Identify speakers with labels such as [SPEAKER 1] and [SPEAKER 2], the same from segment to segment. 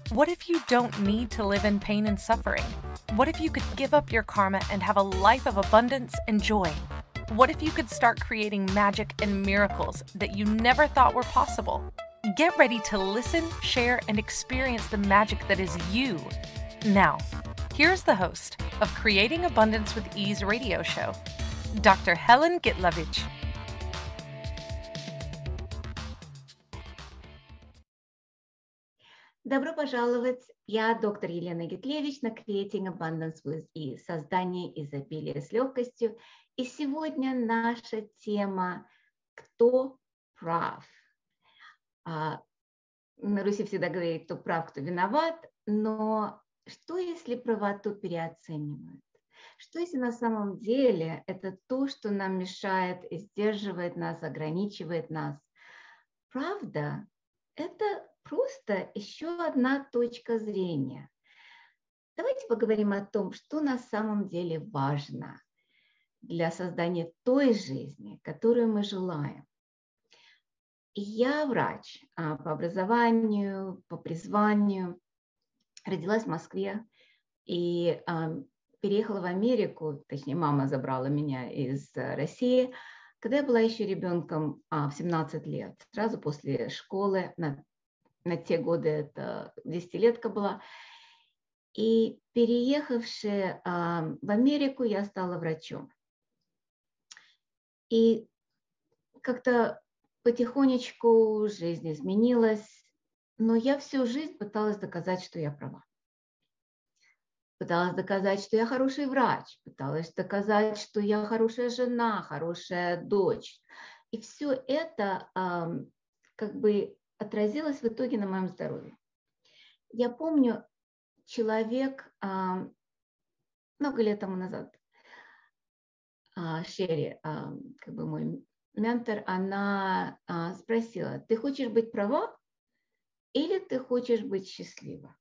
[SPEAKER 1] What if you don't need to live in pain and suffering? What if you could give up your karma and have a life of abundance and joy? What if you could start creating magic and miracles that you never thought were possible? Get ready to listen, share, and experience the magic that is you. Now, here's the host of Creating Abundance with Ease radio show, Dr. Helen Gitlovich.
[SPEAKER 2] Добро пожаловать! Я доктор Елена Гитлевич на Creating Abundance with Ease, создание изобилия с легкостью. И сегодня наша тема «Кто прав?». На Руси всегда говорят, кто прав, кто виноват, но что если правоту переоценивают? Что если на самом деле это то, что нам мешает и сдерживает нас, ограничивает нас? Правда – это просто еще одна точка зрения. Давайте поговорим о том, что на самом деле важно для создания той жизни, которую мы желаем. Я врач по образованию, по призванию. Родилась в Москве и переехала в Америку, точнее, мама забрала меня из России, когда я была еще ребенком в 17 лет, сразу после школы, на те годы это 10-летка была. И переехавши в Америку, я стала врачом. И как-то потихонечку жизнь изменилась, но я всю жизнь пыталась доказать, что я права. Пыталась доказать, что я хороший врач, пыталась доказать, что я хорошая жена, хорошая дочь. И все это как бы отразилось в итоге на моем здоровье. Я помню, человек много лет тому назад, Шерри, как бы мой ментор, она спросила: ты хочешь быть права или ты хочешь быть счастлива?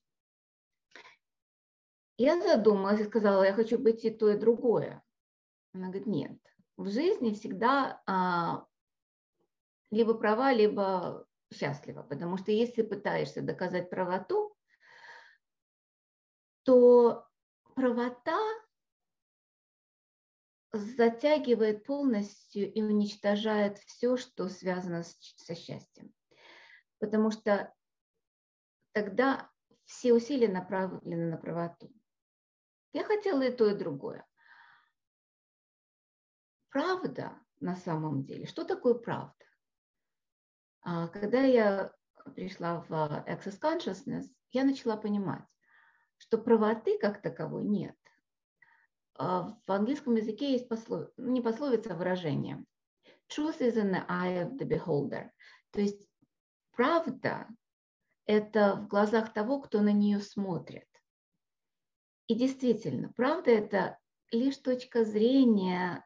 [SPEAKER 2] Я задумалась и сказала: я хочу быть и то, и другое. Она говорит: нет, в жизни всегда либо права, либо счастлива, потому что если пытаешься доказать правоту, то правота затягивает полностью и уничтожает все, что связано со счастьем. Потому что тогда все усилия направлены на правоту. Я хотела и то, и другое. Правда на самом деле, что такое правда? Когда я пришла в Access Consciousness, я начала понимать, что правоты как таковой нет. В английском языке есть не пословица, а выражение. Truth is in the eye of the beholder. То есть правда – это в глазах того, кто на нее смотрит. И действительно, правда – это лишь точка зрения,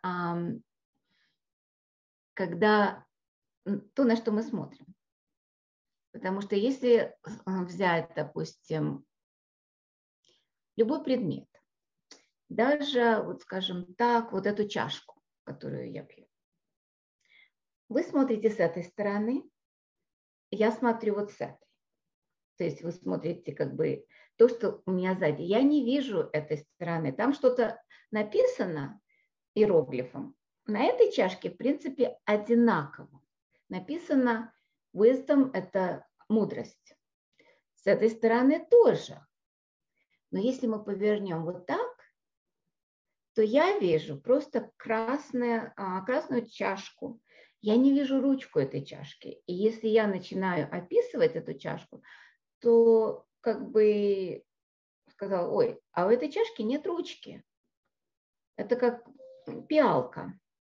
[SPEAKER 2] когда то, на что мы смотрим. Потому что если взять, допустим, любой предмет, даже, вот скажем так, вот эту чашку, которую я пью, вы смотрите с этой стороны, я смотрю вот с этой. То есть вы смотрите как бы то, что у меня сзади. Я не вижу этой стороны. Там что-то написано иероглифом. На этой чашке, в принципе, одинаково. Написано wisdom – это мудрость. С этой стороны тоже. Но если мы повернем вот так, то я вижу просто красную чашку. Я не вижу ручку этой чашки. И если я начинаю описывать эту чашку, то как бы сказал: ой, а у этой чашки нет ручки. Это как пиалка.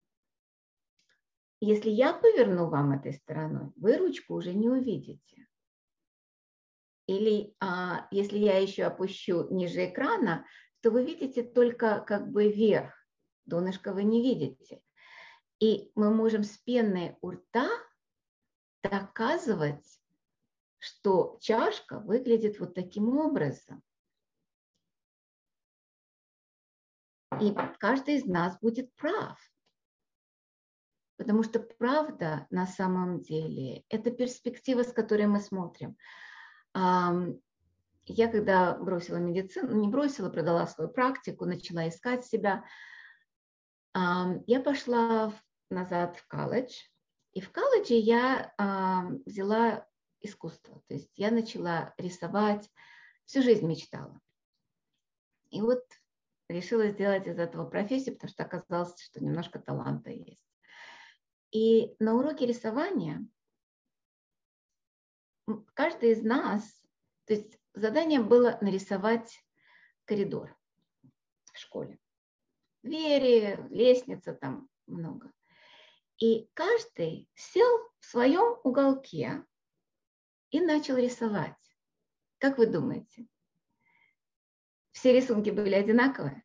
[SPEAKER 2] Если я поверну вам этой стороной, вы ручку уже не увидите. Или если я еще опущу ниже экрана, то вы видите только как бы верх. Донышко вы не видите. И мы можем с пеной у рта доказывать, что чашка выглядит вот таким образом. И каждый из нас будет прав. Потому что правда на самом деле – это перспектива, с которой мы смотрим. Я когда бросила медицину, не бросила, продала свою практику, начала искать себя, я пошла назад в колледж, и в колледже я взяла искусство, то есть я начала рисовать, всю жизнь мечтала. И вот решила сделать из этого профессию, потому что оказалось, что немножко таланта есть. И на уроке рисования каждый из нас, то есть задание было нарисовать коридор в школе. Двери, лестница, там много. И каждый сел в своем уголке и начал рисовать. Как вы думаете? Все рисунки были одинаковые?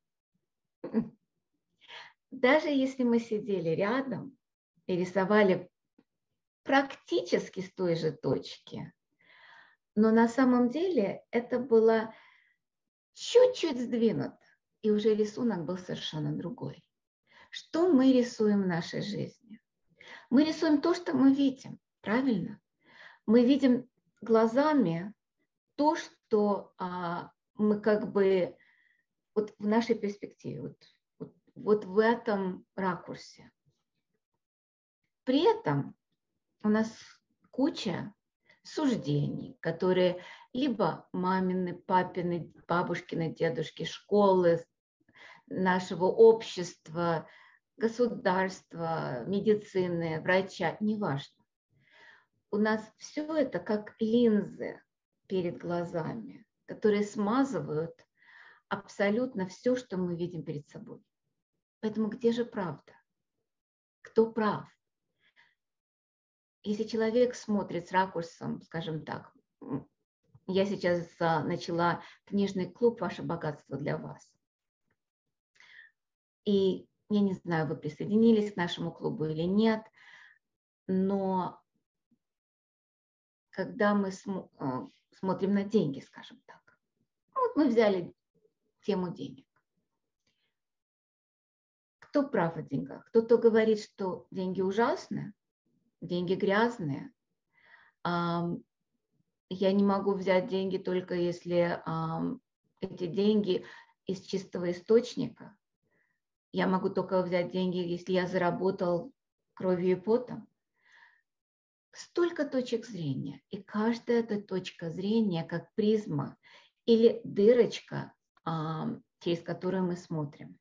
[SPEAKER 2] Даже если мы сидели рядом и рисовали практически с той же точки, но на самом деле это было чуть-чуть сдвинуто, и уже рисунок был совершенно другой. Что мы рисуем в нашей жизни? Мы рисуем то, что мы видим, правильно? Мы видим глазами то, что мы как бы вот в нашей перспективе, вот в этом ракурсе. При этом у нас куча суждений, которые либо мамины, папины, бабушкины, дедушки, школы, нашего общества, государства, медицины, врача, неважно. У нас все это как линзы перед глазами, которые смазывают абсолютно все, что мы видим перед собой. Поэтому где же правда? Кто прав? Если человек смотрит с ракурсом, скажем так, я сейчас начала книжный клуб «Ваше богатство для вас». И я не знаю, вы присоединились к нашему клубу или нет, но когда мы смотрим на деньги, скажем так, вот мы взяли тему денег. Кто прав о деньгах? Кто-то говорит, что деньги ужасны, деньги грязные. Я не могу взять деньги только если эти деньги из чистого источника. Я могу только взять деньги, если я заработал кровью и потом. Столько точек зрения, и каждая эта точка зрения как призма или дырочка, через которую мы смотрим.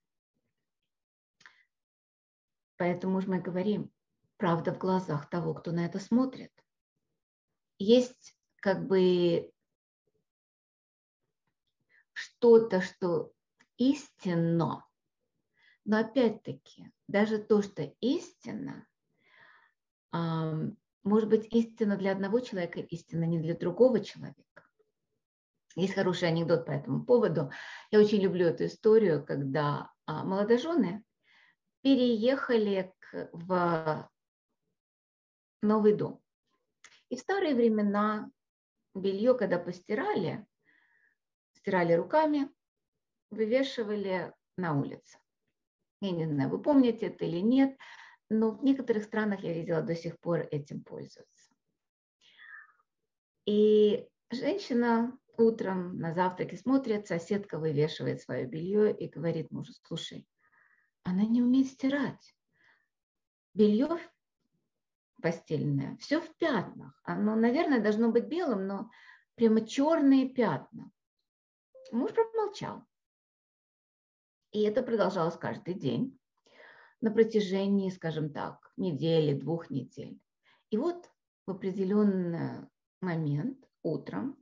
[SPEAKER 2] Поэтому же мы говорим, правда в глазах того, кто на это смотрит. Есть как бы что-то, что истинно, но опять-таки, даже то, что истинно, может быть истинно для одного человека, истинно не для другого человека. Есть хороший анекдот по этому поводу. Я очень люблю эту историю, когда молодожены переехали в новый дом. И в старые времена белье, когда постирали, стирали руками, вывешивали на улице. Я не знаю, вы помните это или нет, но в некоторых странах я видела до сих пор этим пользуются. И женщина утром на завтраке смотрит, соседка вывешивает свое белье и говорит мужу: слушай, она не умеет стирать. Белье постельное, все в пятнах. Оно, наверное, должно быть белым, но прямо черные пятна. Муж промолчал. И это продолжалось каждый день на протяжении, скажем так, недели, 2 недель. И вот в определенный момент утром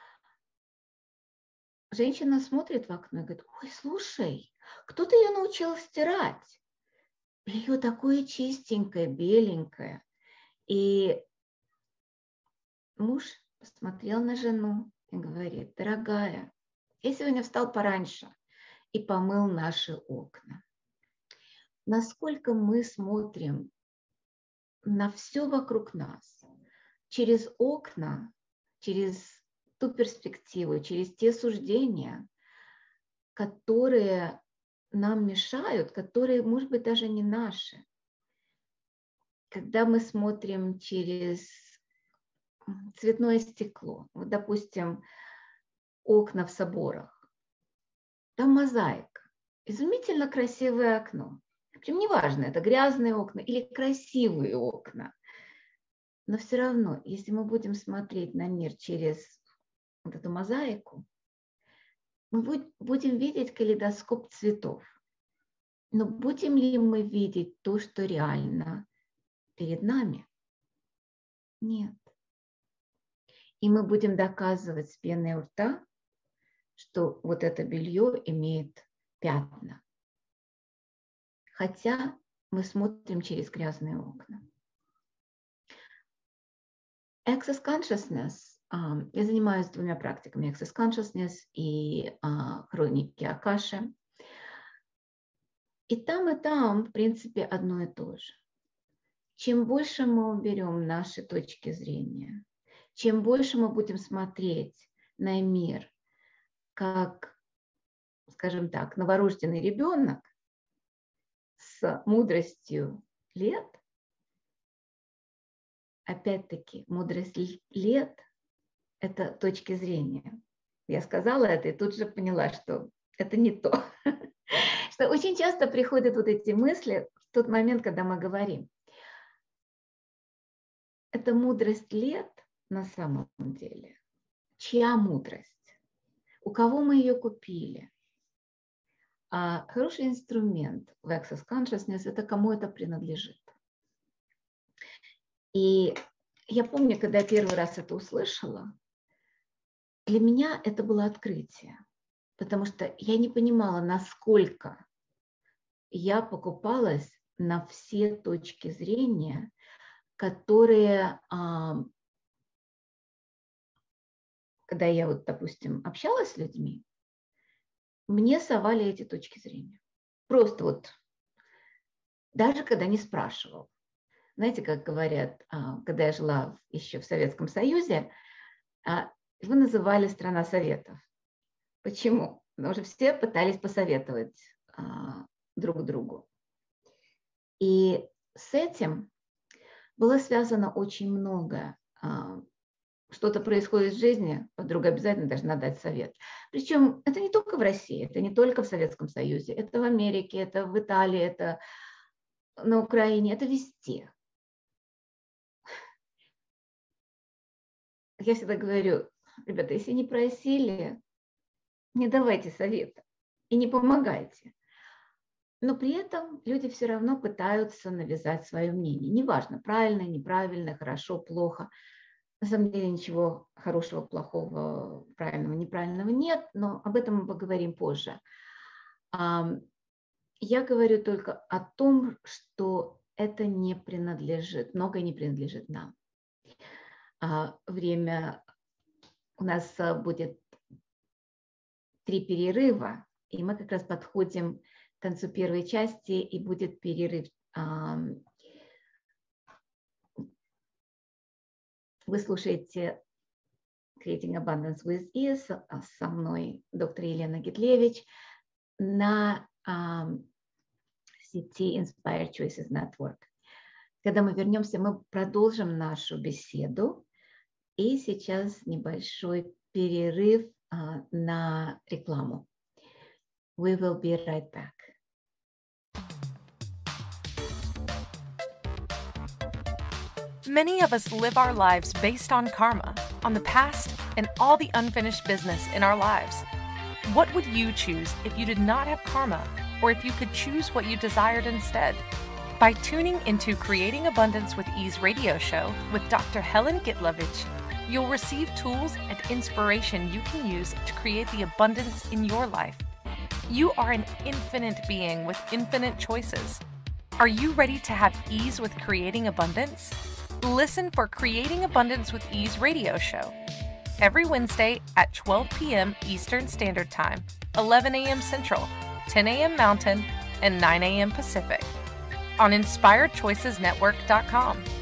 [SPEAKER 2] женщина смотрит в окно и говорит: ой, слушай, кто-то ее научил стирать. Белье такое чистенькое, беленькое. И муж посмотрел на жену и говорит: дорогая, я сегодня встал пораньше и помыл наши окна. Насколько мы смотрим на все вокруг нас через окна, через ту перспективу, через те суждения, которые нам мешают, которые, может быть, даже не наши. Когда мы смотрим через цветное стекло, вот, допустим, окна в соборах. Там мозаика. Изумительно красивое окно. Причем неважно, это грязные окна или красивые окна. Но все равно, если мы будем смотреть на мир через вот эту мозаику, мы будем видеть калейдоскоп цветов. Но будем ли мы видеть то, что реально перед нами? Нет. И мы будем доказывать с пеной у рта, что вот это белье имеет пятна. Хотя мы смотрим через грязные окна. Access Consciousness. Я занимаюсь двумя практиками. Access Consciousness и хроники Акаши. И там, в принципе, одно и то же. Чем больше мы уберем наши точки зрения, чем больше мы будем смотреть на мир, как, скажем так, новорожденный ребенок с мудростью лет, опять-таки, мудрость лет – это точки зрения. Я сказала это и тут же поняла, что это не то. Что очень часто приходят вот эти мысли в тот момент, когда мы говорим. Это мудрость лет на самом деле. Чья мудрость? У кого мы ее купили? Хороший инструмент в Access Consciousness – это кому это принадлежит. И я помню, когда я первый раз это услышала, для меня это было открытие, потому что я не понимала, насколько я покупалась на все точки зрения, которые, когда я, вот, допустим, общалась с людьми, мне совали эти точки зрения. Просто вот, даже когда не спрашивал. Знаете, как говорят, когда я жила еще в Советском Союзе, его называли «страна советов». Почему? Потому что все пытались посоветовать друг другу. И с этим было связано очень многое. Что-то происходит в жизни, подруга обязательно должна дать совет. Причем это не только в России, это не только в Советском Союзе, это в Америке, это в Италии, это на Украине, это везде. Я всегда говорю, ребята, если не просили, не давайте совета и не помогайте. Но при этом люди все равно пытаются навязать свое мнение. Неважно, правильно, неправильно, хорошо, плохо. На самом деле ничего хорошего, плохого, правильного, неправильного нет, но об этом мы поговорим позже. Я говорю только о том, что это не принадлежит, многое не принадлежит нам. Время у нас будет 3 перерыва, и мы как раз подходим к концу первой части, и будет перерыв. Вы слушаете Creating Abundance with Ease со мной, доктор Елена Гитлевич, на сети Inspired Choices Network. Когда мы вернемся, мы продолжим нашу беседу. И сейчас небольшой перерыв на рекламу. We will be right back.
[SPEAKER 1] Many of us live our lives based on karma, on the past, and all the unfinished business in our lives. What would you choose if you did not have karma, or if you could choose what you desired instead? By tuning into Creating Abundance with Ease radio show with Dr. Helen Gitlovich, you'll receive tools and inspiration you can use to create the abundance in your life. You are an infinite being with infinite choices. Are you ready to have ease with creating abundance? Listen for Creating Abundance with Ease radio show every Wednesday at 12 p.m. Eastern Standard Time, 11 a.m. Central, 10 a.m. Mountain, and 9 a.m. Pacific on InspiredChoicesNetwork.com.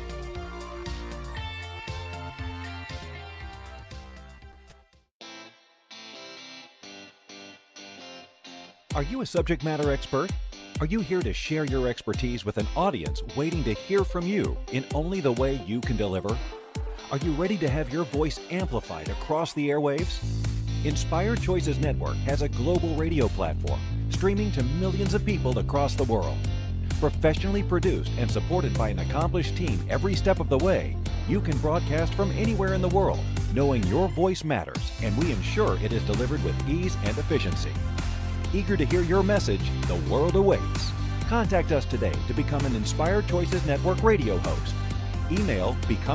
[SPEAKER 3] Are you a subject matter expert? Are you here to share your expertise with an audience waiting to hear from you in only the way you can deliver? Are you ready to have your voice amplified across the airwaves? Inspired Choices Network has a global radio platform streaming to millions of people across the world. Professionally produced and supported by an accomplished team every step of the way, you can broadcast from anywhere in the world, knowing your voice matters, and we ensure it is delivered with ease and efficiency. Eager to hear your message, the world awaits. Contact us today to become an Inspired Choices Network radio host. Email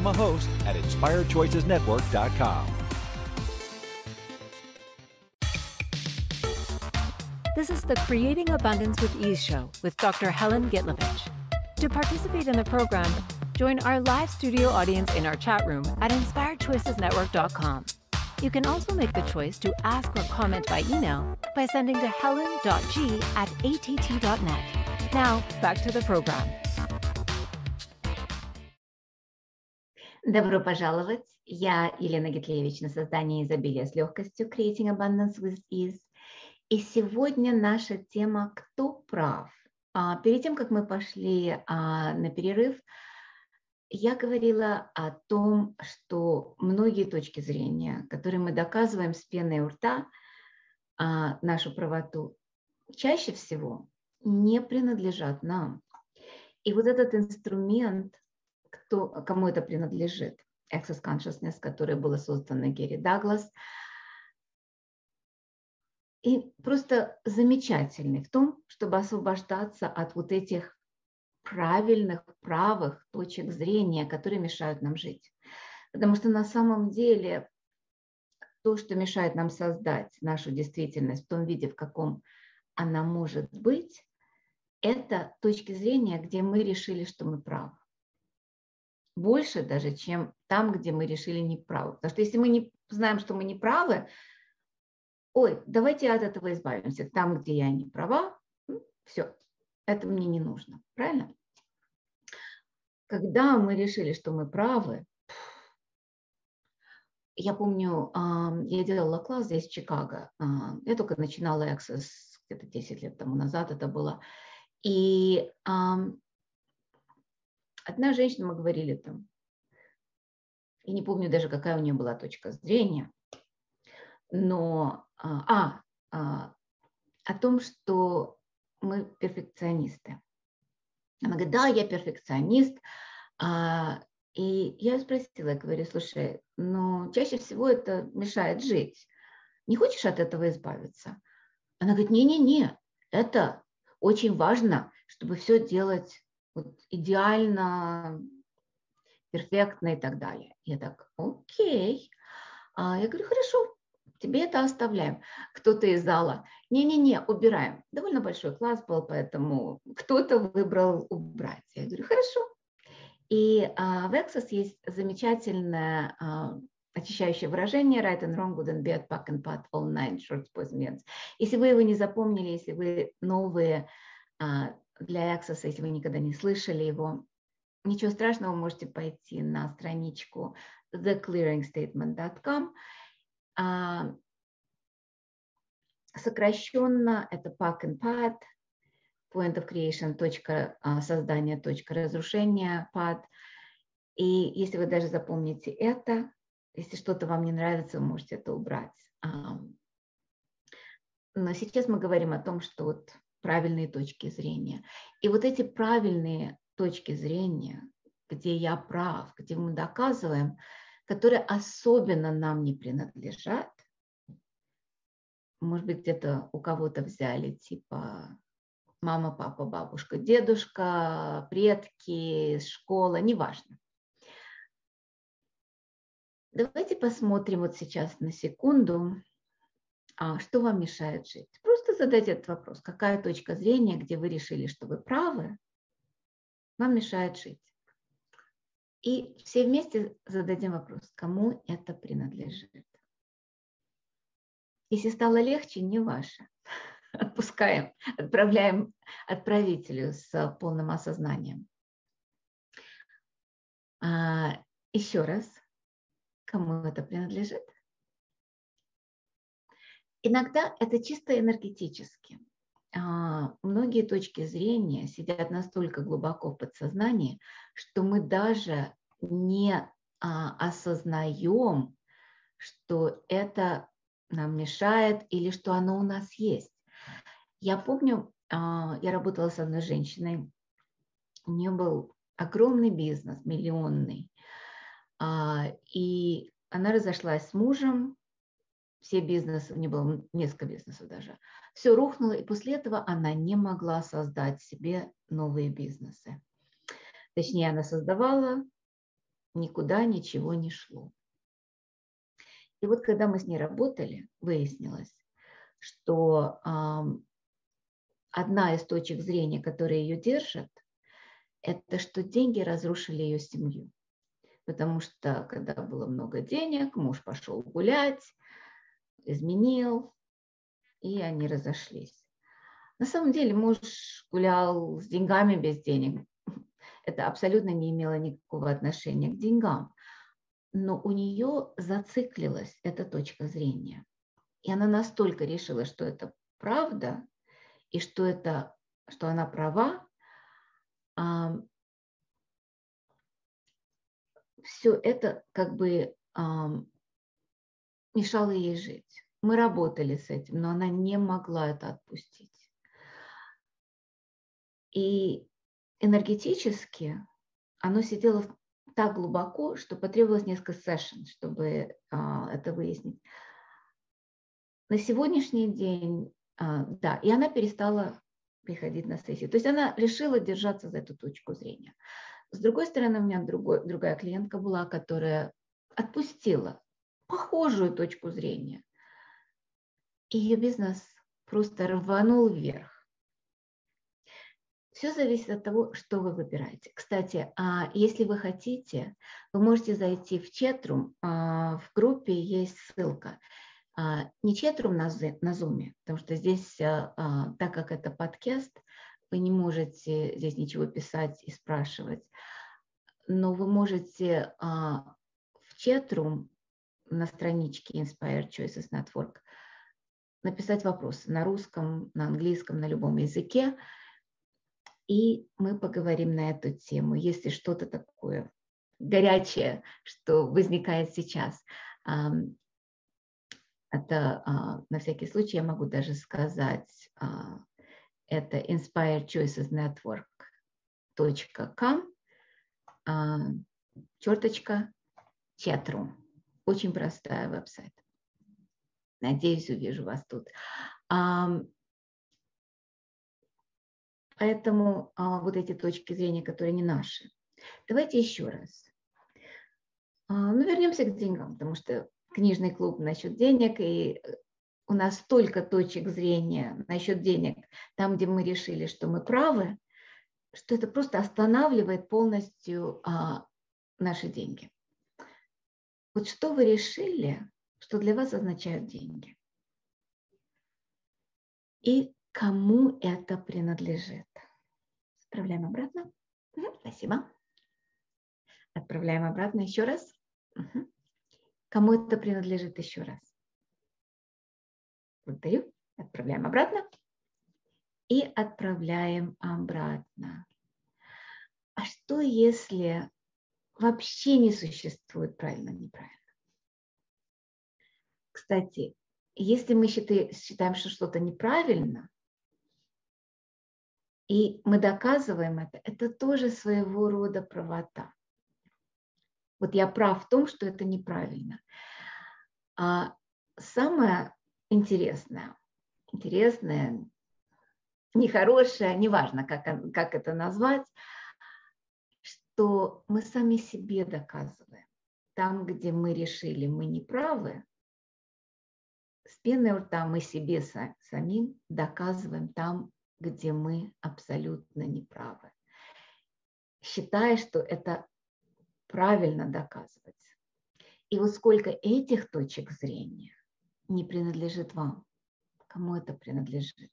[SPEAKER 3] becomeahost@inspiredchoicesnetwork.com.
[SPEAKER 4] This is the Creating Abundance with Ease show with Dr. Helen Gitlovich. To participate in the program, join our live studio audience in our chat room at inspiredchoicesnetwork.com. You can also make the choice to ask or comment by email by sending to helen.g@att.net. Now, back to the program.
[SPEAKER 2] Добро пожаловать. Я Елена Гитлевич на создание изобилия с легкостью, Creating Abundance with Ease. И сегодня наша тема «Кто прав?». Перед тем, как мы пошли на перерыв, я говорила о том, что многие точки зрения, которые мы доказываем с пеной у рта, нашу правоту, чаще всего не принадлежат нам. И вот этот инструмент, кому это принадлежит, Access Consciousness, которое было создано Гэри Даглас, и просто замечательный в том, чтобы освобождаться от вот этих правильных, правых точек зрения, которые мешают нам жить. Потому что на самом деле то, что мешает нам создать нашу действительность в том виде, в каком она может быть, это точки зрения, где мы решили, что мы правы. Больше даже, чем там, где мы решили неправы. Потому что если мы не знаем, что мы не правы, давайте от этого избавимся. Там, где я не права, все, это мне не нужно. Правильно? Когда мы решили, что мы правы, я помню, я делала класс здесь, в Чикаго. Я только начинала Access где-то 10 лет тому назад это было. И одна женщина, мы говорили там, я не помню даже, какая у нее была точка зрения, но о том, что мы перфекционисты. Она говорит, да, я перфекционист. И я спросила, я говорю, слушай, чаще всего это мешает жить. Не хочешь от этого избавиться? Она говорит, не-не-не, это очень важно, чтобы все делать идеально, перфектно и так далее. Я так, окей. Я говорю, хорошо. Тебе это оставляем. Кто-то из зала, не-не-не, убираем. Довольно большой класс был, поэтому кто-то выбрал убрать. Я говорю, хорошо. И в Access есть замечательное очищающее выражение right and wrong, good and bad, pack and pat, all nine short boys men. Если вы его не запомнили, если вы новые для Access, если вы никогда не слышали его, ничего страшного, вы можете пойти на страничку theclearingstatement.com. Сокращенно это pack and pat, point of creation, точка создания, точка разрушения, pad. И если вы даже запомните это, если что-то вам не нравится, вы можете это убрать. Но сейчас мы говорим о том, что правильные точки зрения. И вот эти правильные точки зрения, где я прав, где мы доказываем, которые особенно нам не принадлежат, может быть, где-то у кого-то взяли, типа мама, папа, бабушка, дедушка, предки, школа, неважно. Давайте посмотрим сейчас на секунду, что вам мешает жить. Просто задайте этот вопрос. Какая точка зрения, где вы решили, что вы правы, вам мешает жить? И все вместе зададим вопрос, кому это принадлежит. Если стало легче, не ваше. Отпускаем, отправляем отправителю с полным осознанием. Еще раз, кому это принадлежит? Иногда это чисто энергетически. Многие точки зрения сидят настолько глубоко в подсознании, что мы даже не осознаем, что это нам мешает или что оно у нас есть. Я помню, я работала с одной женщиной, у нее был огромный бизнес, миллионный, и она разошлась с мужем, все бизнесы, у нее было несколько бизнесов даже, все рухнуло, и после этого она не могла создать себе новые бизнесы. Точнее, она создавала, никуда ничего не шло. И вот когда мы с ней работали, выяснилось, что одна из точек зрения, которая ее держит, это что деньги разрушили ее семью. Потому что когда было много денег, муж пошел гулять, изменил, и они разошлись. На самом деле муж гулял с деньгами, без денег. Это абсолютно не имело никакого отношения к деньгам. Но у нее зациклилась эта точка зрения. И она настолько решила, что это правда, и что она права, все это как бы мешало ей жить. Мы работали с этим, но она не могла это отпустить. И энергетически оно сидело так глубоко, что потребовалось несколько сессий, чтобы это выяснить. На сегодняшний день, да, и она перестала приходить на сессии. То есть она решила держаться за эту точку зрения. С другой стороны, у меня другая клиентка была, которая отпустила похожую точку зрения. И ее бизнес просто рванул вверх. Все зависит от того, что вы выбираете. Кстати, если вы хотите, вы можете зайти в чат-рум. В группе есть ссылка. Не чат-рум на Zoom, потому что здесь, так как это подкаст, вы не можете здесь ничего писать и спрашивать. Но вы можете в чат-рум на страничке Inspired Choices Network написать вопросы на русском, на английском, на любом языке. И мы поговорим на эту тему, если что-то такое горячее, что возникает сейчас. Это на всякий случай я могу даже сказать, это inspiredchoicesnetwork.com, /chatroom. Очень простая веб-сайт. Надеюсь, увижу вас тут. Поэтому вот эти точки зрения, которые не наши. Давайте еще раз. Вернемся к деньгам, потому что книжный клуб насчет денег, и у нас столько точек зрения насчет денег, там, где мы решили, что мы правы, что это просто останавливает полностью наши деньги. Вот что вы решили, что для вас означают деньги? И кому это принадлежит? Отправляем обратно. Спасибо. Отправляем обратно еще раз. Кому это принадлежит еще раз? Благодарю. Отправляем обратно. И отправляем обратно. А что, если вообще не существует правильно-неправильно? Кстати, если мы считаем, что что-то неправильно, и мы доказываем это тоже своего рода правота. Вот я прав в том, что это неправильно. А самое интересное, нехорошее, неважно, как это назвать, что мы сами себе доказываем. Там, где мы решили, мы не правы, с пеной у рта мы себе самим доказываем там, где мы абсолютно неправы, считая, что это правильно доказывать. И вот сколько этих точек зрения не принадлежит вам, кому это принадлежит.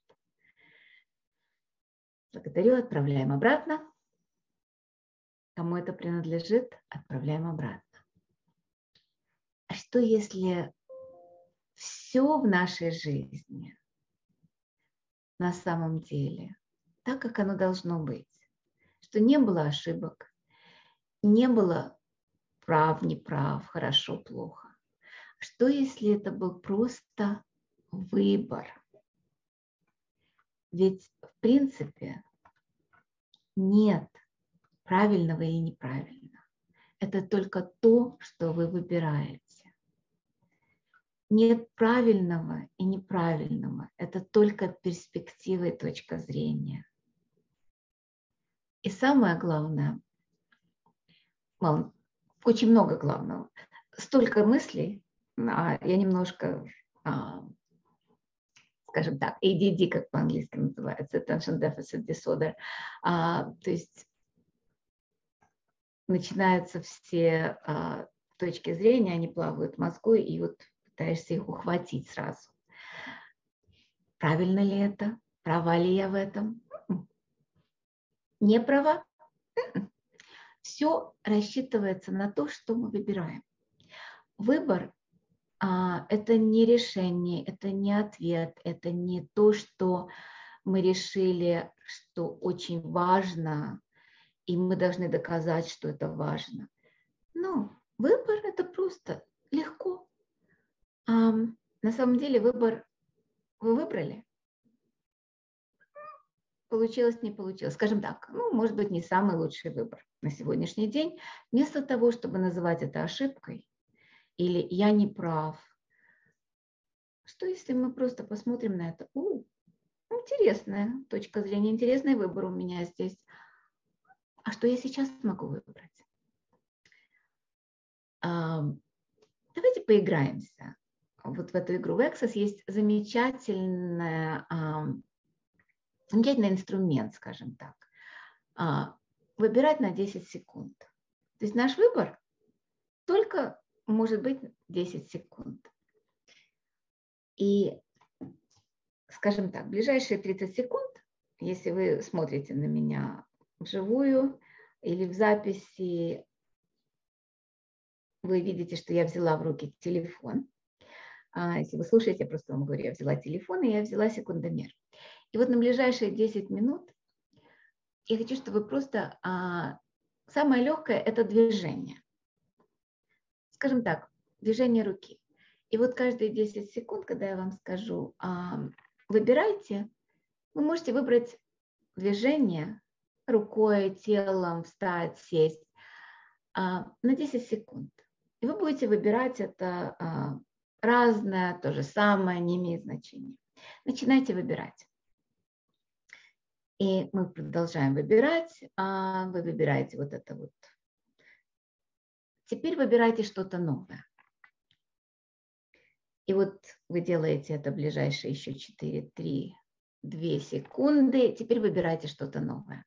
[SPEAKER 2] Благодарю, отправляем обратно. Кому это принадлежит, отправляем обратно. А что если все в нашей жизни на самом деле так, как оно должно быть? Что не было ошибок, не было прав, неправ, хорошо, плохо. Что если это был просто выбор? Ведь в принципе нет правильного или неправильного. Это только то, что вы выбираете. Нет правильного и неправильного. Это только перспектива и точка зрения. И самое главное, очень много главного, столько мыслей, я немножко, скажем так, ADD, как по-английски называется, Attention Deficit Disorder, то есть начинаются все точки зрения, они плавают в мозгу, и вот пытаешься их ухватить сразу. Правильно ли это? Права ли я в этом? Не права? Все рассчитывается на то, что мы выбираем. Выбор – это не решение, это не ответ, это не то, что мы решили, что очень важно, и мы должны доказать, что это важно. Но выбор – это просто легко. На самом деле выбор вы выбрали. Получилось, не получилось. Скажем так, может быть, не самый лучший выбор на сегодняшний день. Вместо того, чтобы называть это ошибкой или «я не прав», что если мы просто посмотрим на это? Интересная точка зрения, интересный выбор у меня здесь. А что я сейчас могу выбрать? Давайте поиграемся. Вот в эту игру. В Access есть замечательный инструмент, скажем так. Выбирать на 10 секунд. То есть наш выбор только может быть 10 секунд. И, скажем так, ближайшие 30 секунд, если вы смотрите на меня вживую или в записи, вы видите, что я взяла в руки телефон. Если вы слушаете, я просто вам говорю, я взяла телефон и я взяла секундомер. И вот на ближайшие 10 минут я хочу, чтобы вы просто... самое легкое – это движение. Скажем так, движение руки. И вот каждые 10 секунд, когда я вам скажу, выбирайте, вы можете выбрать движение рукой, телом, встать, сесть на 10 секунд. И вы будете выбирать это разное, то же самое, не имеет значения. Начинайте выбирать. И мы продолжаем выбирать. Вы выбираете вот это вот. Теперь выбирайте что-то новое. И вот вы делаете это ближайшие еще 4, 3, 2 секунды. Теперь выбирайте что-то новое.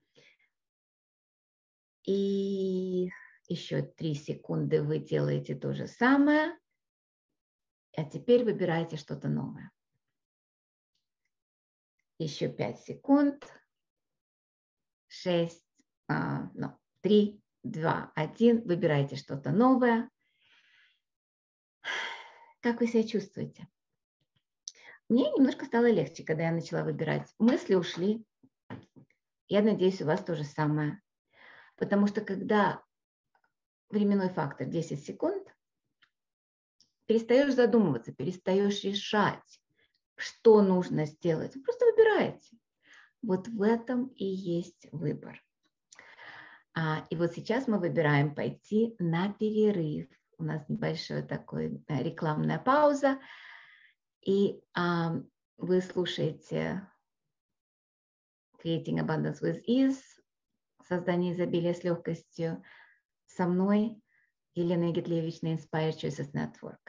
[SPEAKER 2] И еще 3 секунды вы делаете то же самое. А теперь выбирайте что-то новое. Еще 5 секунд. 6, 3, 2, 1. Выбирайте что-то новое. Как вы себя чувствуете? Мне немножко стало легче, когда я начала выбирать. Мысли ушли. Я надеюсь, у вас то же самое. Потому что когда временной фактор 10 секунд, перестаешь задумываться, перестаешь решать, что нужно сделать. Вы просто выбираете. Вот в этом и есть выбор. И вот сейчас мы выбираем пойти на перерыв. У нас небольшая такая рекламная пауза. И вы слушаете Creating Abundance with Ease, создание изобилия с легкостью, со мной, Еленой Гитлевич, на Inspired Choices Network.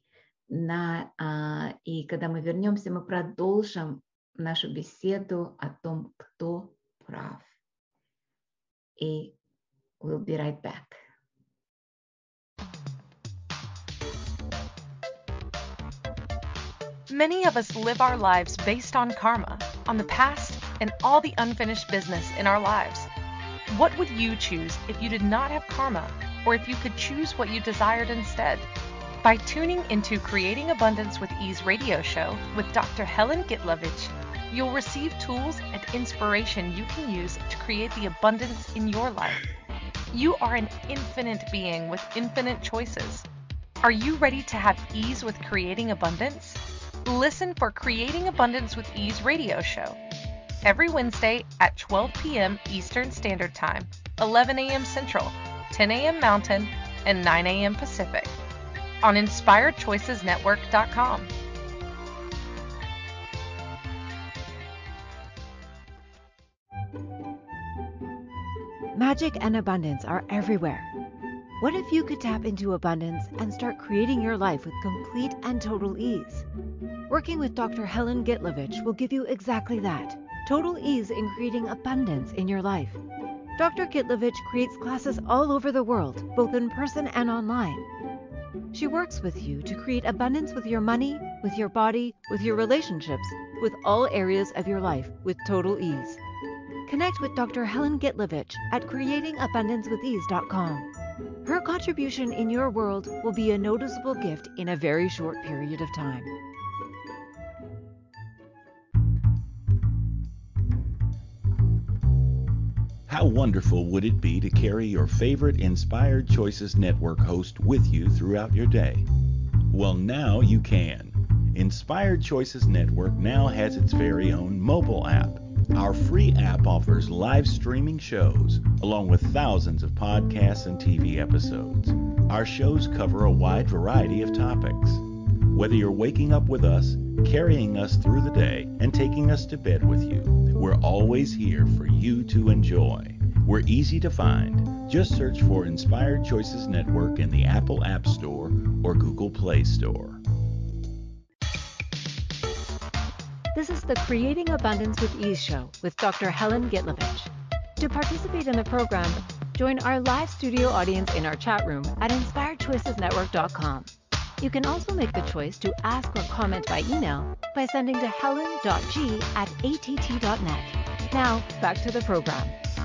[SPEAKER 2] И когда мы вернемся, мы продолжим нашу беседу о том, кто прав. И we'll be right back.
[SPEAKER 1] Many of us live our lives based on karma, on the past, and all the unfinished business in our lives. What would you choose if you did not have karma, or if you could choose what you desired instead? By tuning into Creating Abundance with Ease radio show with Dr. Helen Gitlovich, you'll receive tools and inspiration you can use to create the abundance in your life. You are an infinite being with infinite choices. Are you ready to have ease with creating abundance? Listen for Creating Abundance with Ease radio show every Wednesday at 12 p.m. Eastern Standard Time, 11 a.m. Central, 10 a.m. Mountain, and 9 a.m. Pacific on InspiredChoicesNetwork.com.
[SPEAKER 4] Magic and abundance are everywhere. What if you could tap into abundance and start creating your life with complete and total ease? Working with Dr. Helen Gitlovich will give you exactly that, total ease in creating abundance in your life. Dr. Gitlovich creates classes all over the world, both in person and online. She works with you to create abundance with your money, with your body, with your relationships, with all areas of your life with total ease. Connect with Dr. Helen Gitlovich at creatingabundancewithease.com. Her contribution in your world will be a noticeable gift in a very short period of time.
[SPEAKER 5] How wonderful would it be to carry your favorite Inspired Choices Network host with you throughout your day? Well, now you can. Inspired Choices Network now has its very own mobile app. Our free app offers live streaming shows, along with thousands of podcasts and TV episodes. Our shows cover a wide variety of topics. Whether you're waking up with us, carrying us through the day, and taking us to bed with you, we're always here for you to enjoy. We're easy to find. Just search for Inspired Choices Network in the Apple App Store or Google Play Store.
[SPEAKER 4] This is the Creating Abundance with Ease show with Dr. Helen Gitlovich. To participate in the program, join our live studio audience in our chat room at InspiredChoicesNetwork.com. You can also make the choice to ask or comment by email by sending to helen.g@att.net. Now, back to the program.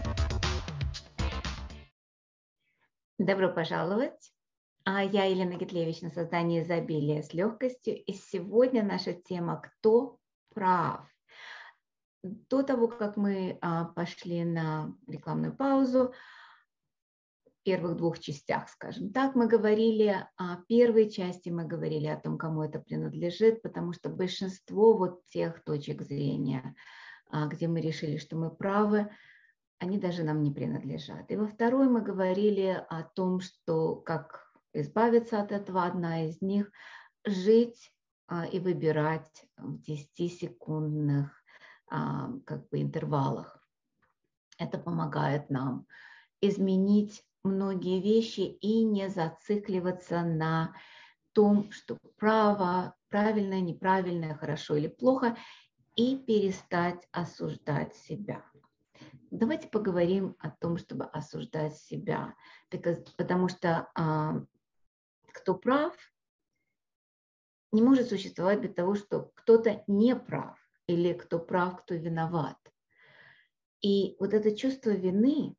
[SPEAKER 2] Добро пожаловать. Я Елена Гитлевич на создании изобилия с легкостью. И сегодня наша тема «Кто прав?». До того, как мы пошли на рекламную паузу, в первых двух частях, скажем так, мы говорили о первой части, мы говорили о том, кому это принадлежит, потому что большинство вот тех точек зрения, где мы решили, что мы правы, они даже нам не принадлежат. И во второй мы говорили о том, что как избавиться от этого, одна из них – жить и выбирать в 10-секундных интервалах. Это помогает нам изменить многие вещи и не зацикливаться на том, что правильное, неправильное, хорошо или плохо, и перестать осуждать себя. Давайте поговорим о том, чтобы осуждать себя, потому что кто прав, не может существовать без того, что кто-то не прав, или кто прав, кто виноват. И вот это чувство вины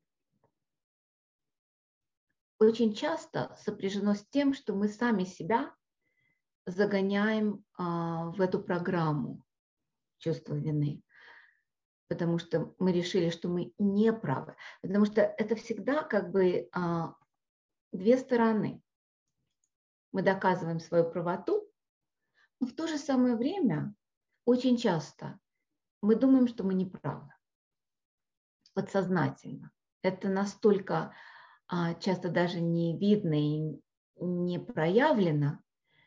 [SPEAKER 2] очень часто сопряжено с тем, что мы сами себя загоняем в эту программу чувства вины, потому что мы решили, что мы не правы, потому что это всегда как бы две стороны. Мы доказываем свою правоту, но в то же самое время очень часто мы думаем, что мы не правы. Подсознательно. Это настолько часто даже не видно и не проявлено.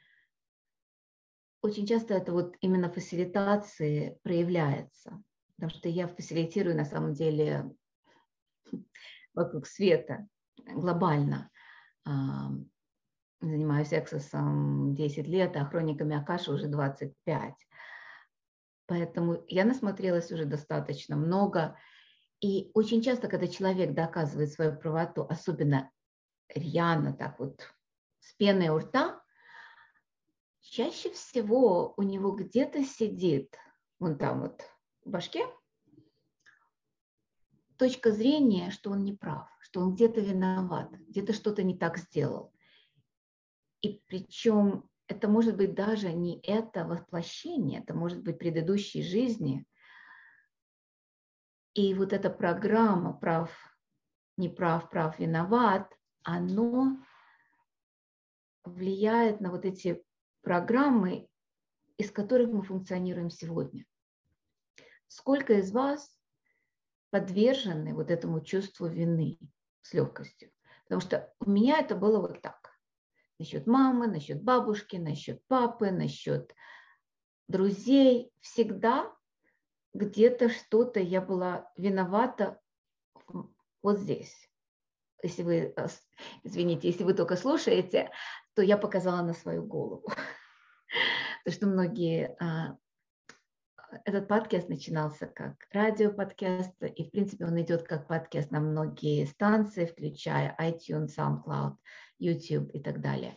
[SPEAKER 2] Очень часто это вот именно в фасилитации проявляется. Потому что я фасилитирую на самом деле вокруг света глобально. Занимаюсь эксосом 10 лет, а хрониками Акаши уже 25. Поэтому я насмотрелась уже достаточно много. И очень часто, когда человек доказывает свою правоту, особенно рьяно, так вот, с пеной у рта, чаще всего у него где-то сидит, вон там вот в башке, точка зрения, что он не прав, что он где-то виноват, где-то что-то не так сделал. И причем это может быть даже не это воплощение, это может быть предыдущей жизни. И вот эта программа прав, неправ, прав, виноват, оно влияет на вот эти программы, из которых мы функционируем сегодня. Сколько из вас подвержены вот этому чувству вины с легкостью? Потому что у меня это было вот так. Насчет мамы, насчет бабушки, насчет папы, насчет друзей. Всегда где-то что-то я была виновата вот здесь. Если вы, извините, если вы только слушаете, то я показала на свою голову. Потому что многие... Этот подкаст начинался как радиоподкаст, и, в принципе, он идет как подкаст на многие станции, включая iTunes, SoundCloud, YouTube и так далее.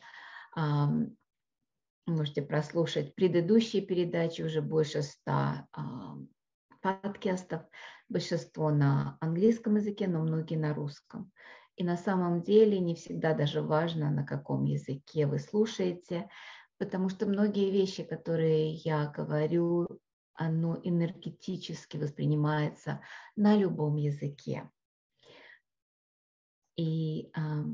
[SPEAKER 2] Можете прослушать предыдущие передачи, уже больше 100 подкастов, большинство на английском языке, но многие на русском. И на самом деле не всегда даже важно, на каком языке вы слушаете, потому что многие вещи, которые я говорю, оно энергетически воспринимается на любом языке. И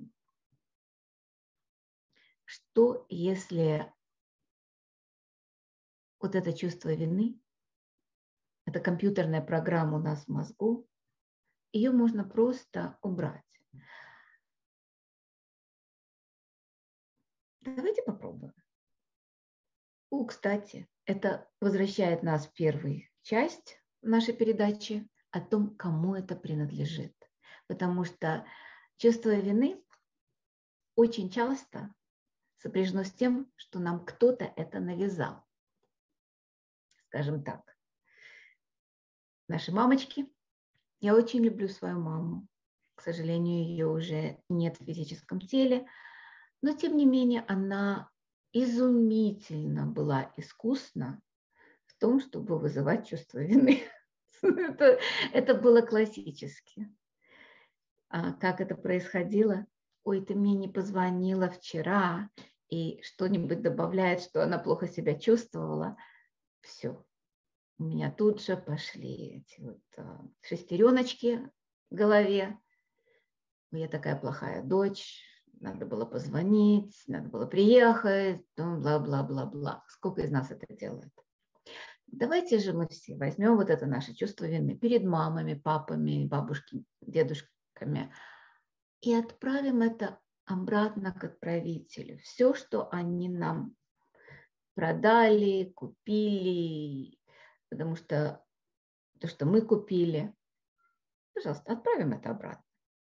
[SPEAKER 2] что если вот это чувство вины, это компьютерная программа у нас в мозгу, ее можно просто убрать. Давайте попробуем. Кстати, это возвращает нас в первую часть нашей передачи о том, кому это принадлежит. Потому что чувство вины очень часто сопряжено с тем, что нам кто-то это навязал. Скажем так, наши мамочки. Я очень люблю свою маму. К сожалению, ее уже нет в физическом теле. Но, тем не менее, она изумительно была искусна в том, чтобы вызывать чувство вины. Это было классически. Как это происходило? Ой, ты мне не позвонила вчера, и что-нибудь добавляет, что она плохо себя чувствовала. Все. У меня тут же пошли эти вот шестереночки в голове. Я такая плохая дочь. Надо было позвонить, надо было приехать, бла-бла-бла-бла. Сколько из нас это делает? Давайте же мы все возьмем вот это наше чувство вины перед мамами, папами, бабушками, дедушками и отправим это обратно к отправителю. Все, что они нам продали, купили, потому что то, что мы купили, пожалуйста, отправим это обратно.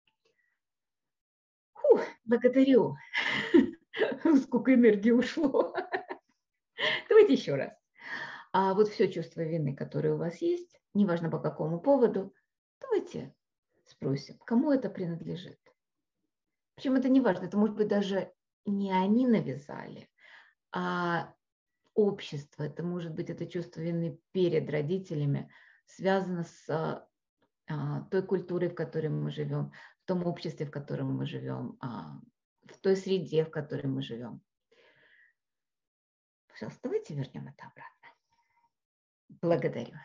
[SPEAKER 2] Благодарю. Сколько энергии ушло. Давайте еще раз. А вот все чувство вины, которое у вас есть, неважно по какому поводу, давайте спросим, кому это принадлежит. Причем это не важно, это может быть даже не они навязали, а общество. Это может быть это чувство вины перед родителями, связано с той культурой, в которой мы живем, в том обществе, в котором мы живем, в той среде, в которой мы живем. Пожалуйста, давайте вернем это обратно. Благодарю.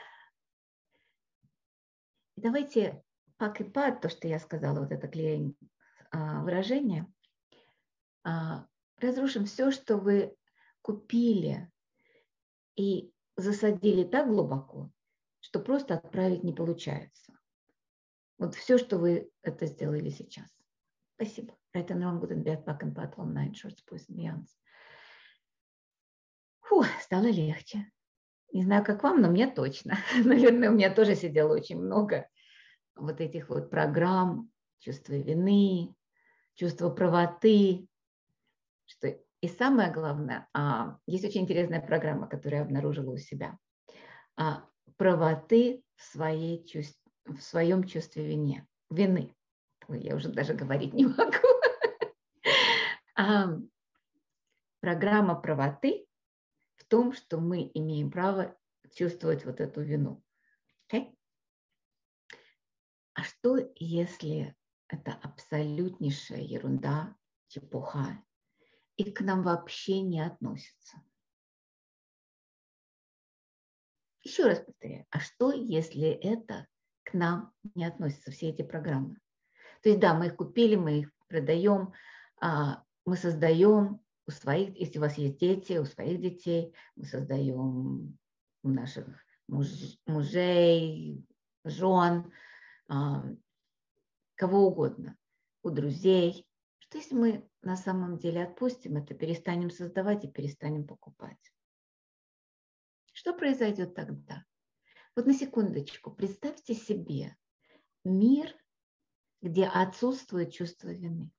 [SPEAKER 2] И давайте пак и пад, то, что я сказала, вот это выражение, разрушим все, что вы купили и засадили так глубоко, что просто отправить не получается. Вот все, что вы это сделали сейчас. Спасибо. Right and wrong, good and bad, pack and pat, long night, short, boys and beyonds. Стало легче. Не знаю, как вам, но мне точно. Наверное, у меня тоже сидело очень много вот этих вот программ, чувства вины, чувства правоты. И самое главное, есть очень интересная программа, которую я обнаружила у себя. Правоты в своем чувстве вины. Ой, я уже даже говорить не могу. Программа правоты в том, что мы имеем право чувствовать вот эту вину. Okay? А что, если это абсолютнейшая ерунда, чепуха, и к нам вообще не относится? Еще раз повторяю, а что, если это к нам не относится, все эти программы? То есть да, мы их купили, мы их продаем, мы создаем у своих, если у вас есть дети, у своих детей, мы создаем у наших мужей, жен, кого угодно, у друзей. Что если мы на самом деле отпустим это, перестанем создавать и перестанем покупать? Что произойдет тогда? Вот на секундочку, представьте себе мир, где отсутствует чувство вины.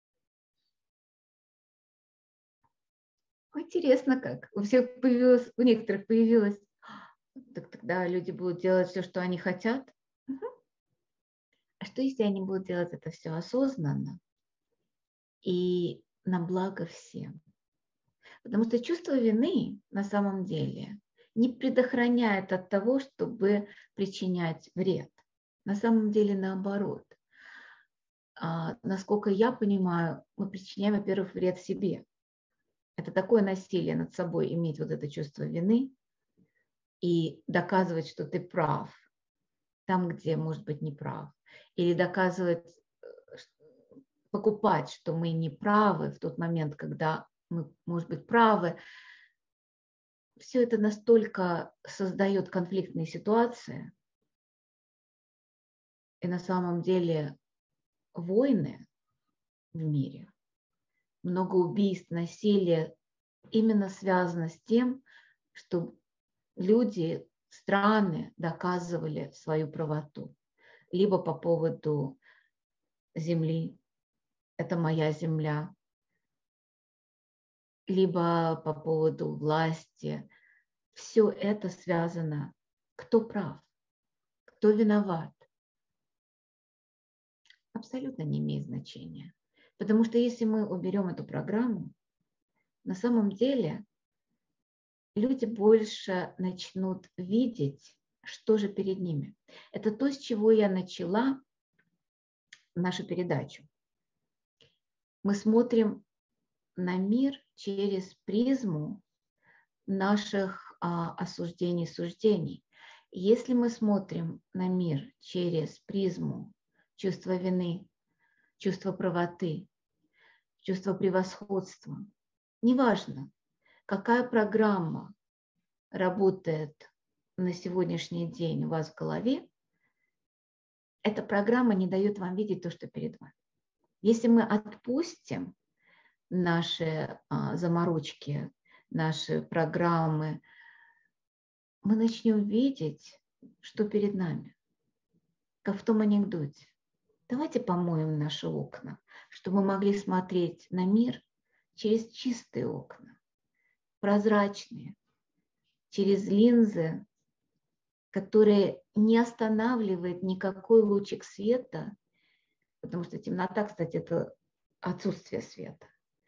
[SPEAKER 2] Интересно как. У всех появилось, у некоторых появилось, так тогда люди будут делать все, что они хотят. А что если они будут делать это все осознанно и на благо всем? Потому что чувство вины на самом деле не предохраняет от того, чтобы причинять вред. На самом деле наоборот. Насколько я понимаю, мы причиняем, во-первых, вред себе. Это такое насилие над собой, иметь вот это чувство вины и доказывать, что ты прав, там, где, может быть, не прав. Или доказывать, покупать, что мы не правы в тот момент, когда мы, может быть, правы. Все это настолько создает конфликтные ситуации. И на самом деле войны в мире, много убийств, насилия именно связано с тем, что люди, страны доказывали свою правоту. Либо по поводу земли, это моя земля, либо по поводу власти. Все это связано, кто прав, кто виноват. Абсолютно не имеет значения. Потому что если мы уберем эту программу, на самом деле люди больше начнут видеть, что же перед ними. Это то, с чего я начала нашу передачу. Мы смотрим на мир через призму наших осуждений, суждений. Если мы смотрим на мир через призму чувства вины, чувства правоты, чувства превосходства, неважно, какая программа работает на сегодняшний день у вас в голове, эта программа не дает вам видеть то, что перед вами. Если мы отпустим наши заморочки, наши программы, мы начнем видеть, что перед нами. Как в том анекдоте. Давайте помоем наши окна, чтобы мы могли смотреть на мир через чистые окна, прозрачные, через линзы, которые не останавливают никакой лучик света, потому что темнота, кстати, это отсутствие света.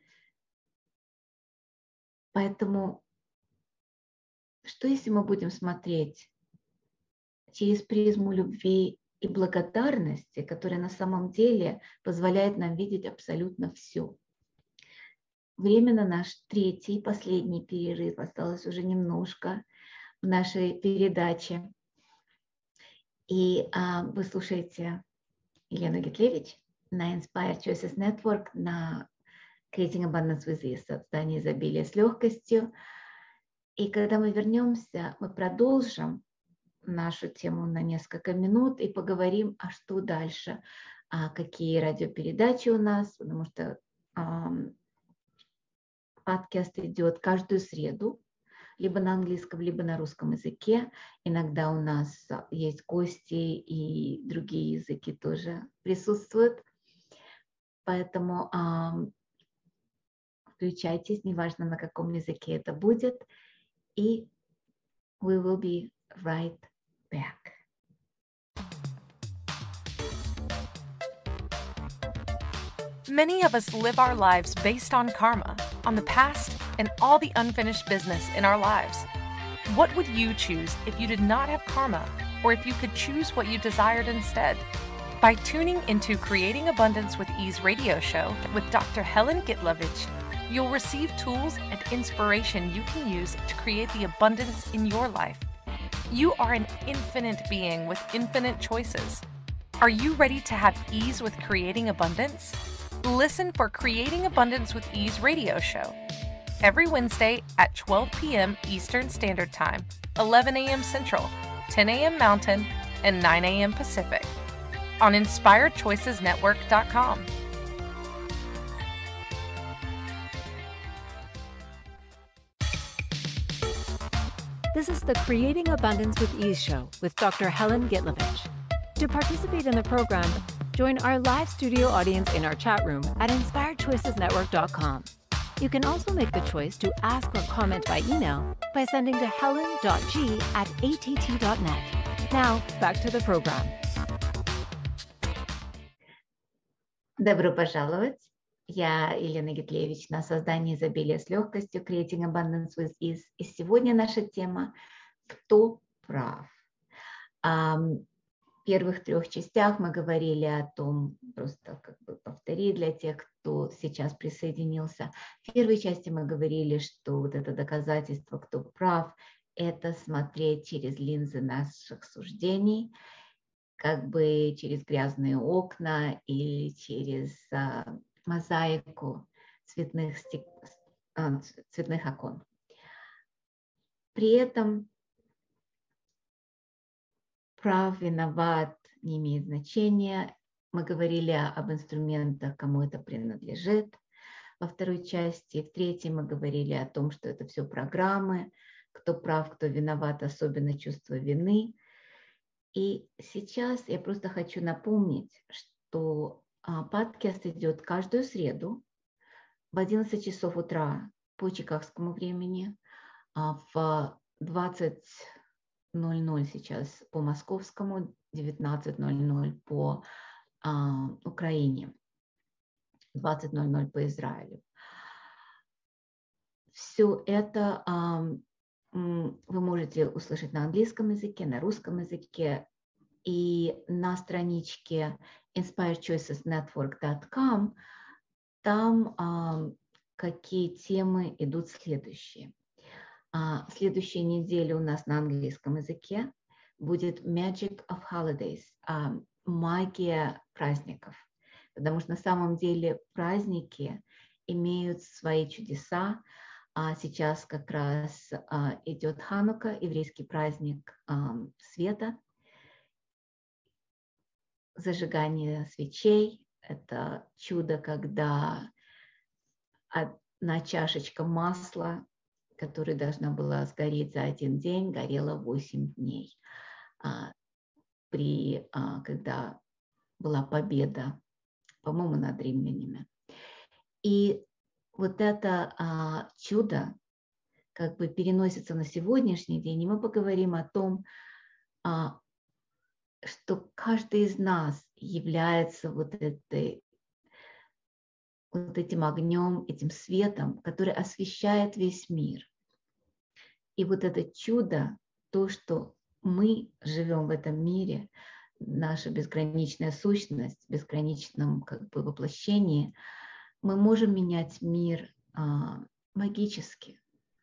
[SPEAKER 2] Поэтому, что если мы будем смотреть через призму любви и благодарности, которая на самом деле позволяет нам видеть абсолютно все? Время на наш третий, последний перерыв. Осталось уже немножко в нашей передаче. И вы слушаете Елену Гитлевич на Inspired Choices Network, на Creating Abundance with Ease, создание изобилия с легкостью. И когда мы вернемся, мы продолжим нашу тему на несколько минут и поговорим, а что дальше, какие радиопередачи у нас, потому что подкаст идет каждую среду, либо на английском, либо на русском языке. Иногда у нас есть гости, и другие языки тоже присутствуют. Поэтому включайтесь, неважно, на каком языке это будет. И we will be right back.
[SPEAKER 1] Many of us live our lives based on karma, on the past, and all the unfinished business in our lives. What would you choose if you did not have karma, or if you could choose what you desired instead? By tuning into Creating Abundance with Ease radio show with Dr. Helen Gitlovich, you'll receive tools and inspiration you can use to create the abundance in your life. You are an infinite being with infinite choices. Are you ready to have ease with creating abundance? Listen for Creating Abundance with Ease radio show every Wednesday at 12 p.m. Eastern Standard Time, 11 a.m. Central, 10 a.m. Mountain, and 9 a.m. Pacific on InspiredChoicesNetwork.com.
[SPEAKER 4] This is the Creating Abundance with Ease show with Dr. Helen Gitlovich. To participate in the program, join our live studio audience in our chat room at InspiredChoicesNetwork.com. You can also make the choice to ask or comment by email by sending to helen.g@att.net. Now, back to the program.
[SPEAKER 2] Добро пожаловать. Я Елена Гитлевич на создании изобилия с легкостью, Creating Abundance with Ease. И сегодня наша тема «Кто прав?». В первых 3 частях мы говорили о том, просто как бы повторить для тех, кто сейчас присоединился. В первой части мы говорили, что вот это доказательство, кто прав, это смотреть через линзы наших суждений, как бы через грязные окна или через мозаику цветных окон. При этом прав, виноват не имеет значения. Мы говорили об инструментах, кому это принадлежит. Во второй части, в третьей мы говорили о том, что это все программы, кто прав, кто виноват, особенно чувство вины. И сейчас я просто хочу напомнить, что подкаст идет каждую среду в 11 часов утра по чикагскому времени, в 20:00 сейчас по московскому, 19:00 по Украине, 20:00 по Израилю. Все это вы можете услышать на английском языке, на русском языке и на страничке InspiredChoicesNetwork.com. Там какие темы идут следующие. Следующей неделе у нас на английском языке будет Magic of Holidays, магия праздников. Потому что на самом деле праздники имеют свои чудеса. Сейчас как раз идет Ханука, еврейский праздник света, зажигание свечей. Это чудо, когда одна чашечка масла, которая должна была сгореть за 1 день, горела 8 дней. Когда была победа, по-моему, над римлянами. И вот это чудо как бы переносится на сегодняшний день, и мы поговорим о том, что каждый из нас является вот этим огнем, этим светом, который освещает весь мир. И вот это чудо, то, что мы живем в этом мире, наша безграничная сущность, в безграничном как бы воплощении, мы можем менять мир магически.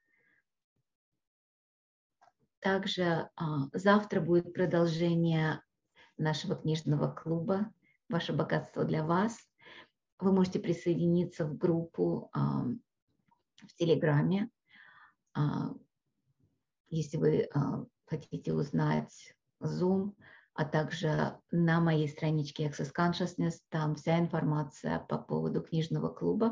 [SPEAKER 2] Также завтра будет продолжение нашего книжного клуба «Ваше богатство для вас». Вы можете присоединиться в группу в Телеграме, если вы хотите узнать Zoom, а также на моей страничке Access Consciousness, там вся информация по поводу книжного клуба.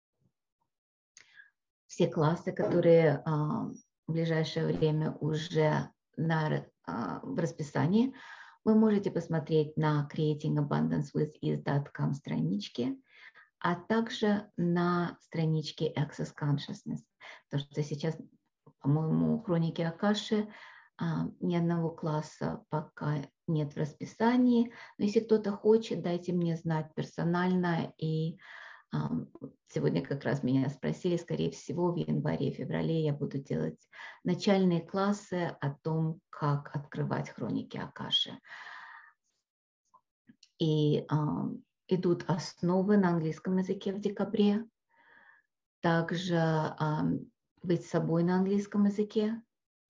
[SPEAKER 2] Все классы, которые в ближайшее время уже в расписании, вы можете посмотреть на creatingabundancewithease.com страничке, а также на страничке Access Consciousness. Потому что сейчас, по-моему, хроники Акаши ни одного класса пока нет в расписании. Но если кто-то хочет, дайте мне знать персонально. И сегодня как раз меня спросили, скорее всего, в январе-феврале я буду делать начальные классы о том, как открывать хроники Акаши. И идут основы на английском языке в декабре. Также быть собой на английском языке,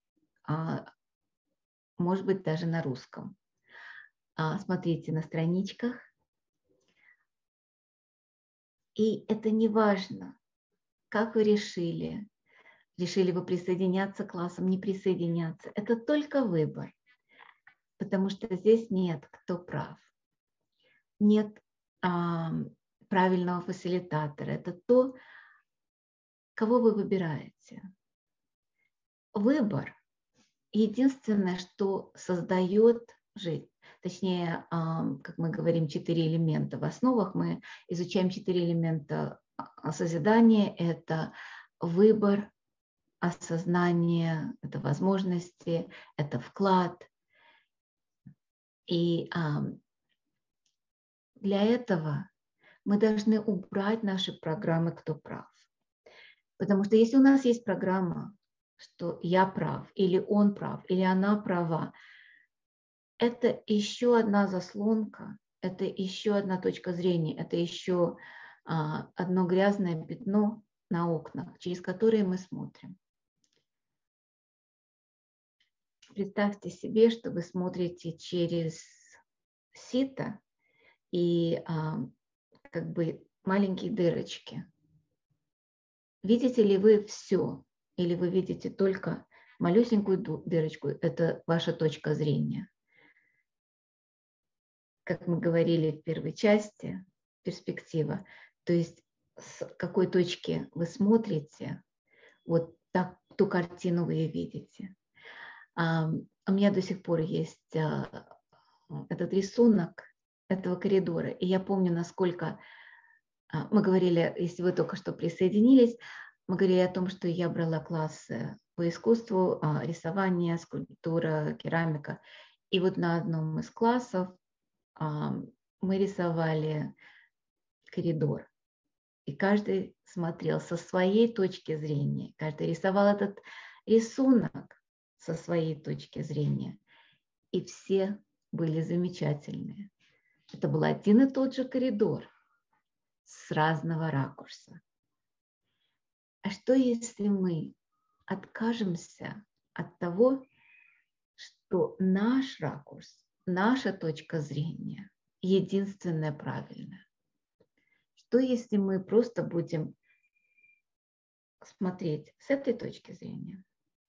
[SPEAKER 2] может быть, даже на русском. Смотрите на страничках. И это не важно, как вы решили вы присоединяться к классам, не присоединяться. Это только выбор, потому что здесь нет кто прав. Нет правильного фасилитатора. Это то, кого вы выбираете. Выбор – единственное, что создает жизнь. Точнее, как мы говорим, 4 элемента. В основах мы изучаем 4 элемента созидания. Это выбор, осознание, это возможности, это вклад. И для этого мы должны убрать наши программы «Кто прав?». Потому что если у нас есть программа, что я прав, или он прав, или она права, это еще одна заслонка, это еще одна точка зрения, это еще одно грязное пятно на окнах, через которые мы смотрим. Представьте себе, что вы смотрите через сито и как бы маленькие дырочки. Видите ли вы все, или вы видите только малюсенькую дырочку? Это ваша точка зрения. Как мы говорили в первой части, перспектива. То есть с какой точки вы смотрите, вот так, ту картину вы и видите. У меня до сих пор есть этот рисунок этого коридора. И я помню, насколько мы говорили, если вы только что присоединились, мы говорили о том, что я брала классы по искусству, рисование, скульптура, керамика. И вот на одном из классов мы рисовали коридор. И каждый смотрел со своей точки зрения. Каждый рисовал этот рисунок со своей точки зрения. И все были замечательные. Это был один и тот же коридор с разного ракурса. А что, если мы откажемся от того, что наш ракурс, наша точка зрения единственная правильная? Что, если мы просто будем смотреть с этой точки зрения?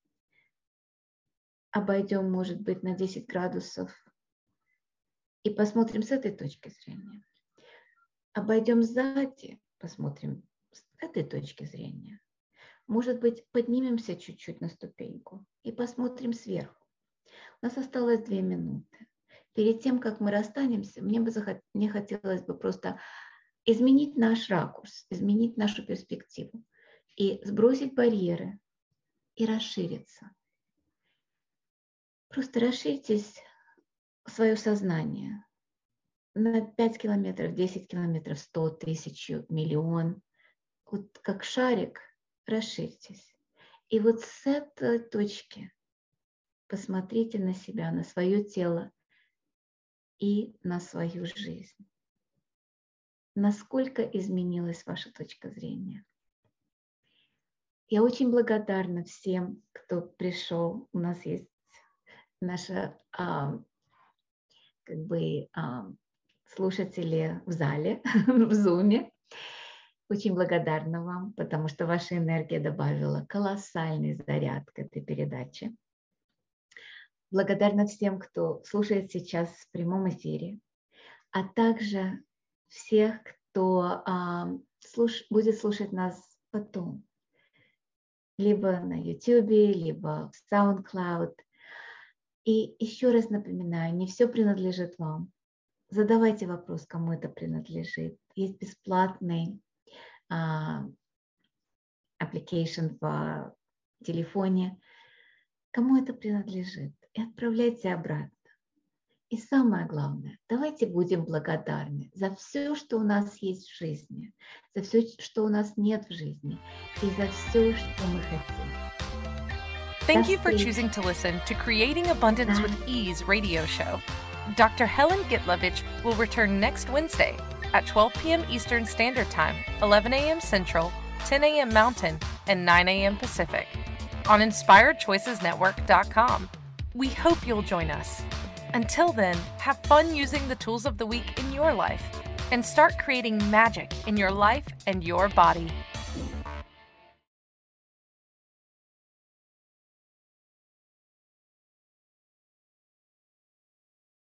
[SPEAKER 2] Обойдем, может быть, на 10 градусов и посмотрим с этой точки зрения. Обойдем сзади, посмотрим с этой точки зрения. Может быть, поднимемся чуть-чуть на ступеньку и посмотрим сверху. У нас осталось 2 минуты. Перед тем, как мы расстанемся, мне хотелось бы просто изменить наш ракурс, изменить нашу перспективу и сбросить барьеры и расшириться. Просто расширьтесь свое сознание на 5 километров, 10 километров, 100, 1000, миллион. Вот как шарик расширьтесь. И вот с этой точки посмотрите на себя, на свое тело и на свою жизнь. Насколько изменилась ваша точка зрения? Я очень благодарна всем, кто пришел. У нас есть наши слушатели в зале, в Зуме. Очень благодарна вам, потому что ваша энергия добавила колоссальный заряд к этой передаче. Благодарна всем, кто слушает сейчас в прямом эфире, а также всех, кто будет слушать нас потом, либо на YouTube, либо в SoundCloud. И еще раз напоминаю, не все принадлежит вам. Задавайте вопрос, кому это принадлежит. Есть бесплатный application в телефоне. Кому это принадлежит? И отправляйте обратно. И самое главное, давайте будем благодарны за все, что у нас есть в жизни, за все, что у нас нет в жизни, и за все, что мы хотим.
[SPEAKER 1] Thank you for choosing to listen to Creating Abundance with Ease radio show. Dr. Helen Gitlevich will return next Wednesday at 12 p.m. Eastern Standard Time, 11 a.m. Central, 10 a.m. Mountain, and 9 a.m. Pacific on InspiredChoicesNetwork.com. We hope you'll join us. Until then, have fun using the tools of the week in your life. and start creating magic in your life and your body.